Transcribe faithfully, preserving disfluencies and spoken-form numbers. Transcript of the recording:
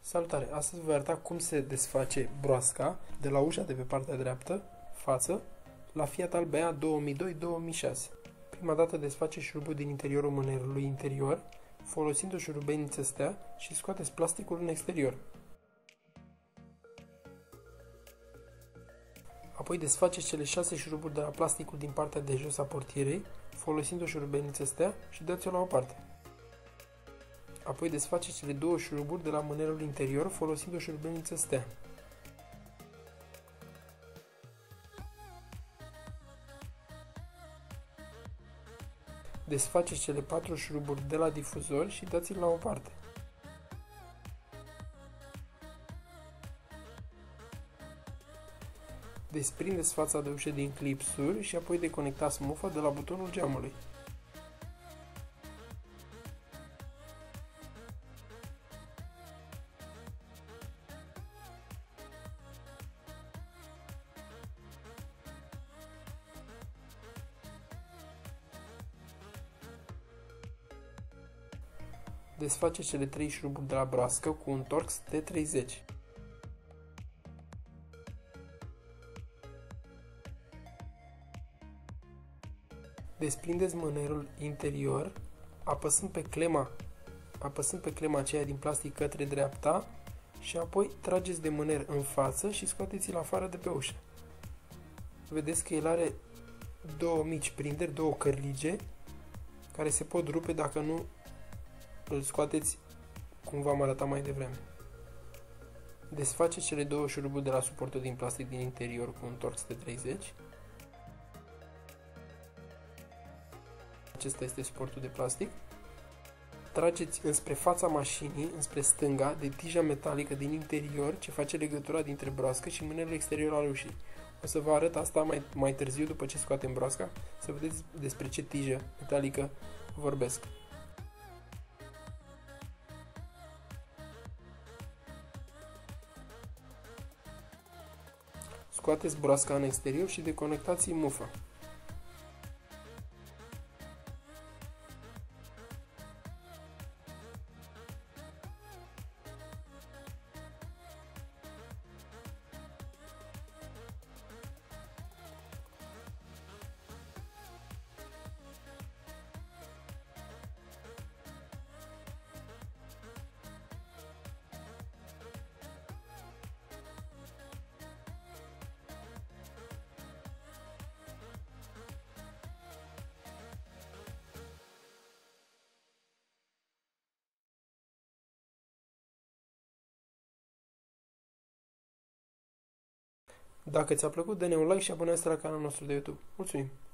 Salutare! Astăzi voi arăta cum se desface broasca de la ușa de pe partea dreaptă, față, la Fiat Albea două mii doi două mii șase. Prima dată desface șurubul din interiorul mânerului interior, folosind o șurubelniță stea și scoateți plasticul în exterior. Apoi desfaceți cele șase șuruburi de la plasticul din partea de jos a portierei, folosind o șurubelniță stea și dați-o la o parte. Apoi desfaceți cele două șuruburi de la mânerul interior folosind o șurubelniță stea. Desfaceți cele patru șuruburi de la difuzor și dați-l la o parte. Desprindeți fața de ușă din clipsuri și apoi deconectați mufa de la butonul geamului. Desface cele trei șuruburi de la broască cu un Torx T treizeci. Desprindeți mânerul interior apăsând pe clema, apăsând pe clema aceea din plastic către dreapta și apoi trageți de mâner în față și scoateți-l afară de pe ușă. Vedeți că el are două mici prinderi, două cărlige care se pot rupe dacă nu îl scoateți cum v-am arătat mai devreme. Desfaceți cele două șuruburi de la suportul din plastic din interior cu un Torx T treizeci. Acesta este suportul de plastic. Trageți înspre fața mașinii, înspre stânga, de tija metalică din interior ce face legătura dintre broască și mânerul exterior al ușii. O să vă arăt asta mai, mai târziu după ce scoatem broasca, să vedeți despre ce tijă metalică vorbesc. Scoateți broasca în exterior și deconectați mufa. Dacă ți-a plăcut, dă-ne un like și abonează-te la canalul nostru de YouTube. Mulțumim!